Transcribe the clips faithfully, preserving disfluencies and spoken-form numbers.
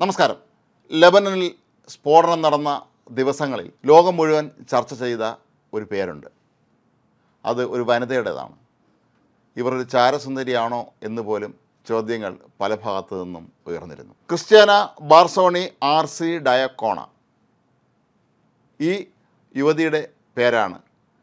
നമസ്കാരം. ലെബനനിൽ സ്ഫോടനം നടന്ന ദിവസങ്ങളിൽ ലോകം മുഴുവൻ ചർച്ച ചെയ്ത ഒരു പേരുണ്ട്. അത് ഒരു വനിതയുടേതാണ്. ഇവർ ഒരു ചാരസുന്ദരിയാണോ എന്ന് പോലും ചോദ്യങ്ങൾ പല ഭാഗത്തു നിന്നും ഉയർന്നിരുന്നു. Cristiana Barsony Arcidiacono, ഈ യുവതിയുടെ പേരാണ്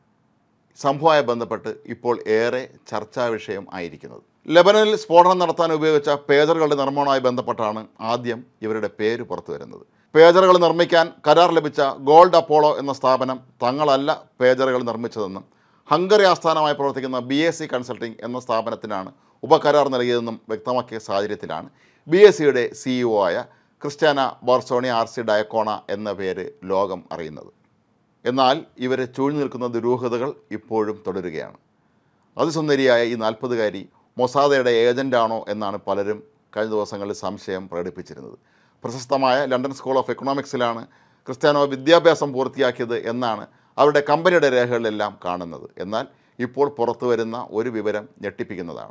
സംഭവവുമായി ബന്ധപ്പെട്ട് ഇപ്പോൾ ഏറെ ചർച്ചാ വിഷയം ആയിരിക്കുന്നത്. ലെബനനിൽ സ്ഫോടനം നടത്താൻ ഉപയോഗിച്ച പേജറുകളുടെ നിർമ്മാണവുമായി ബന്ധപ്പെട്ടാണ് ആദ്യം ഇവരുടെ പേര് പുറത്തു വരുന്നത്. പേജറുകൾ നിർമ്മിക്കാൻ കരാർ ലഭിച്ച ഗോൾഡ് അപ്പോളോ എന്ന സ്ഥാപനം തങ്ങളല്ല പേജറുകൾ നിർമ്മിച്ചതെന്നും ഹംഗറി ആസ്ഥാനമായി പ്രവർത്തിക്കുന്ന ബി എസ് സി കൺസൾട്ടിംഗ് എന്ന സ്ഥാപനത്തിനാണ് ഉപകരാർ നൽകിയതെന്നും വ്യക്തമാക്കിയ സാഹചര്യത്തിലാണ് ബി എസ് സിയുടെ സിഇഒ ആയ Cristiana Barsony Arcidiacono എന്ന പേര് ലോകം അറിയുന്നത്. എന്നാൽ ഇവരെ ചൂഴ്ന്നു നിൽക്കുന്ന ദുരൂഹതകൾ ഇപ്പോഴും തുടരുകയാണ്. അതിസുന്ദരിയായ ഈ നാൽപ്പതുകാരി മൊസാദയുടെ ഏജൻ്റാണോ എന്നാണ് പലരും കഴിഞ്ഞ ദിവസങ്ങളിൽ സംശയം പ്രകടിപ്പിച്ചിരുന്നത്. പ്രശസ്തമായ ലണ്ടൻ സ്കൂൾ ഓഫ് എക്കണോമിക്സിലാണ് ക്രിസ്ത്യാനോ വിദ്യാഭ്യാസം പൂർത്തിയാക്കിയത് എന്നാണ് അവരുടെ കമ്പനിയുടെ രേഖകളിലെല്ലാം കാണുന്നത്. എന്നാൽ ഇപ്പോൾ പുറത്തു വരുന്ന ഒരു വിവരം ഞെട്ടിപ്പിക്കുന്നതാണ്.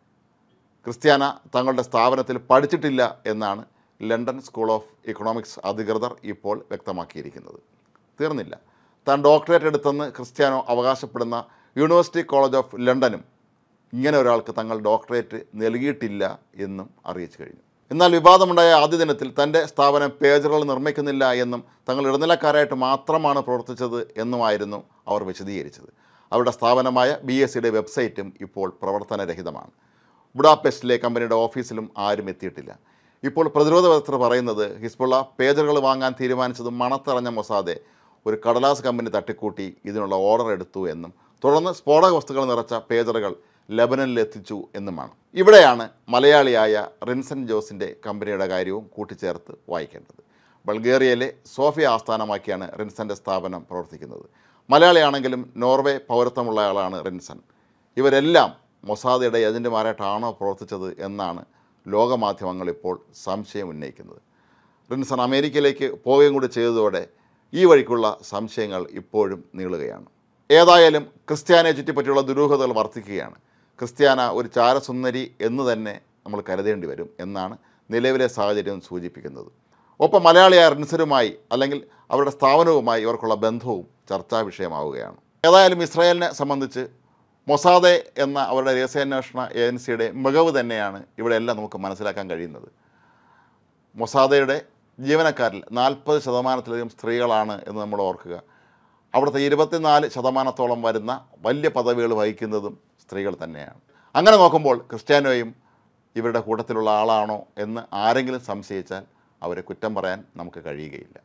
ക്രിസ്ത്യാന തങ്ങളുടെ സ്ഥാപനത്തിൽ പഠിച്ചിട്ടില്ല എന്നാണ് ലണ്ടൻ സ്കൂൾ ഓഫ് എക്കണോമിക്സ് അധികൃതർ ഇപ്പോൾ വ്യക്തമാക്കിയിരിക്കുന്നത്. തീർന്നില്ല. താൻ ഡോക്ടറേറ്റ് എടുത്തെന്ന് ക്രിസ്ത്യാനോ അവകാശപ്പെടുന്ന യൂണിവേഴ്സിറ്റി കോളേജ് ഓഫ് ലണ്ടനും ഇങ്ങനെ ഒരാൾക്ക് തങ്ങൾ ഡോക്ടറേറ്റ് നൽകിയിട്ടില്ല എന്നും അറിയിച്ചു കഴിഞ്ഞു. എന്നാൽ വിവാദമുണ്ടായ ആദ്യ ദിനത്തിൽ തൻ്റെ സ്ഥാപനം പേജറുകൾ നിർമ്മിക്കുന്നില്ല എന്നും തങ്ങൾ ഇടനിലക്കാരായിട്ട് മാത്രമാണ് പ്രവർത്തിച്ചത് എന്നുമായിരുന്നു അവർ വിശദീകരിച്ചത്. അവരുടെ സ്ഥാപനമായ ബി എസ് സിയുടെ വെബ്സൈറ്റും ഇപ്പോൾ പ്രവർത്തനരഹിതമാണ്. ബുഡാപെസ്റ്റിലെ കമ്പനിയുടെ ഓഫീസിലും ആരും എത്തിയിട്ടില്ല. ഇപ്പോൾ പ്രതിരോധ വിദഗ്ധർ പറയുന്നത് ഹിസ്ബുള്ള പേജറുകൾ വാങ്ങാൻ തീരുമാനിച്ചത് മണത്തറിഞ്ഞ മൊസാദെ ഒരു കടലാസ് കമ്പനി തട്ടിക്കൂട്ടി ഇതിനുള്ള ഓർഡർ എടുത്തു എന്നും തുടർന്ന് സ്ഫോടക വസ്തുക്കൾ നിറച്ച പേജറുകൾ ലെബനനിൽ എത്തിച്ചു എന്നുമാണ്. ഇവിടെയാണ് മലയാളിയായ റിൻസൻ ജോസിൻ്റെ കമ്പനിയുടെ കാര്യവും കൂട്ടിച്ചേർത്ത് വായിക്കേണ്ടത്. ബൾഗേറിയയിലെ സോഫിയ ആസ്ഥാനമാക്കിയാണ് റിൻസൻ്റെ സ്ഥാപനം പ്രവർത്തിക്കുന്നത്. മലയാളിയാണെങ്കിലും നോർവേ പൗരത്വമുള്ള ആളാണ് റിൻസൻ. ഇവരെല്ലാം മൊസാദയുടെ ഏജൻറ്റുമാരായിട്ടാണോ പ്രവർത്തിച്ചത് എന്നാണ് ലോകമാധ്യമങ്ങൾ ഇപ്പോൾ സംശയം ഉന്നയിക്കുന്നത്. റിൻസൺ അമേരിക്കയിലേക്ക് പോവുകയും കൂടി ചെയ്തതോടെ ഈ വഴിക്കുള്ള സംശയങ്ങൾ ഇപ്പോഴും നീളുകയാണ്. ഏതായാലും ക്രിസ്ത്യാനയെ ചുറ്റിപ്പറ്റിയുള്ള ദുരൂഹതകൾ വർദ്ധിക്കുകയാണ്. ക്രിസ്ത്യാന ഒരു ചാരസുന്ദരി എന്ന് തന്നെ നമ്മൾ കരുതേണ്ടി വരും എന്നാണ് നിലവിലെ സാഹചര്യം സൂചിപ്പിക്കുന്നത്. ഒപ്പം മലയാളിയായ റിൻസനുമായി അല്ലെങ്കിൽ അവരുടെ സ്ഥാപനവുമായി ഇവർക്കുള്ള ബന്ധവും ചർച്ചാ വിഷയമാവുകയാണ്. ഏതായാലും ഇസ്രായേലിനെ സംബന്ധിച്ച് മൊസാദെ എന്ന അവരുടെ രഹസ്യാന്വേഷണ ഏജൻസിയുടെ മികവ് തന്നെയാണ് ഇവിടെ എല്ലാം നമുക്ക് മനസ്സിലാക്കാൻ കഴിയുന്നത്. മൊസാദയുടെ ജീവനക്കാരിൽ നാൽപ്പത് ശതമാനത്തിലധികം സ്ത്രീകളാണ് എന്ന് നമ്മൾ ഓർക്കുക. അവിടുത്തെ ഇരുപത്തിനാല് ശതമാനത്തോളം വരുന്ന വലിയ പദവികൾ വഹിക്കുന്നതും സ്ത്രീകൾ തന്നെയാണ്. അങ്ങനെ നോക്കുമ്പോൾ ക്രിസ്ത്യാനോയും ഇവരുടെ കൂട്ടത്തിലുള്ള ആളാണോ എന്ന് ആരെങ്കിലും സംശയിച്ചാൽ അവരെ കുറ്റം പറയാൻ നമുക്ക് കഴിയുകയില്ല.